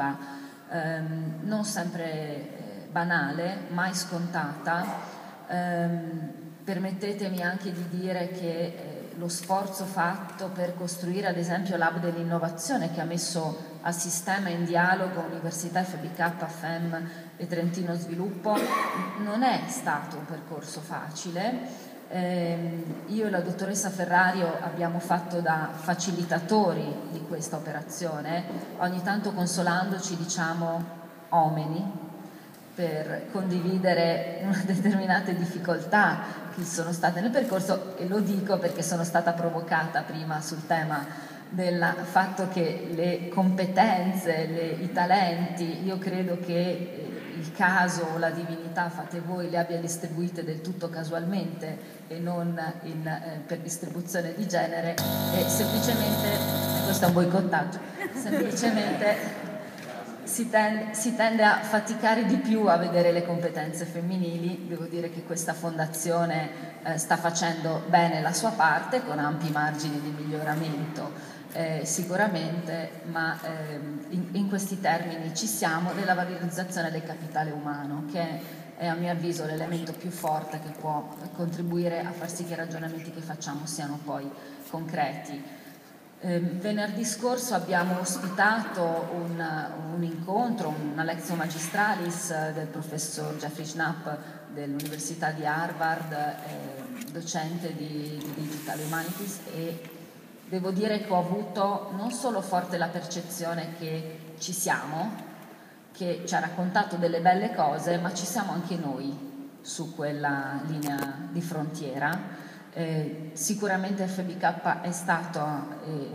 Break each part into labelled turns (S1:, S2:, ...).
S1: prospettiva non sempre banale, mai scontata. Permettetemi anche di dire che lo sforzo fatto per costruire ad esempio l'hub dell'innovazione, che ha messo a sistema in dialogo Università FBK, FEM e Trentino Sviluppo, non è stato un percorso facile. Io e la dottoressa Ferrario abbiamo fatto da facilitatori di questa operazione, ogni tanto consolandoci diciamo omeni, per condividere determinate difficoltà che sono state nel percorso, e lo dico perché sono stata provocata prima sul tema del fatto che le competenze, i talenti, io credo che il caso o la divinità, fate voi, le abbia distribuite del tutto casualmente e non per distribuzione di genere, e semplicemente, questo è un boicottaggio, semplicemente si tende a faticare di più a vedere le competenze femminili. Devo dire che questa fondazione sta facendo bene la sua parte, con ampi margini di miglioramento sicuramente, ma in questi termini ci siamo, nella valorizzazione del capitale umano, che è a mio avviso l'elemento più forte che può contribuire a far sì che i ragionamenti che facciamo siano poi concreti. Venerdì scorso abbiamo ospitato un incontro, una lectio magistralis del professor Jeffrey Schnapp dell'Università di Harvard, docente di Digital Humanities, e devo dire che ho avuto non solo forte la percezione che ci siamo, che ci ha raccontato delle belle cose, ma ci siamo anche noi su quella linea di frontiera. Sicuramente FBK è stata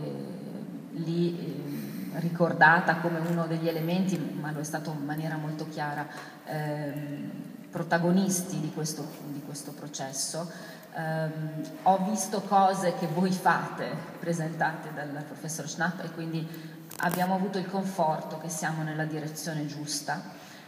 S1: lì ricordata come uno degli elementi, ma lo è stato in maniera molto chiara, protagonisti di questo processo. Ho visto cose che voi fate, presentate dal professor Schnapp, e quindi abbiamo avuto il conforto che siamo nella direzione giusta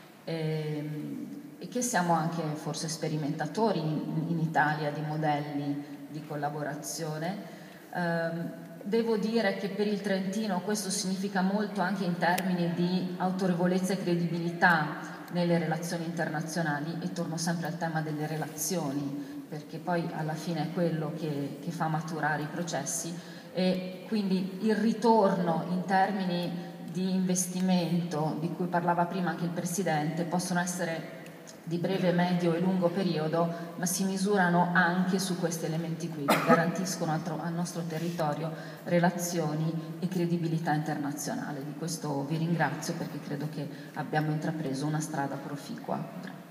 S1: e che siamo anche forse sperimentatori in Italia di modelli di collaborazione. Devo dire che per il Trentino questo significa molto anche in termini di autorevolezza e credibilità nelle relazioni internazionali, e torno sempre al tema delle relazioni, perché poi alla fine è quello che fa maturare i processi, e quindi il ritorno in termini di investimento di cui parlava prima anche il Presidente possono essere di breve, medio e lungo periodo, ma si misurano anche su questi elementi qui, che garantiscono al nostro territorio relazioni e credibilità internazionale. Di questo vi ringrazio, perché credo che abbiamo intrapreso una strada proficua.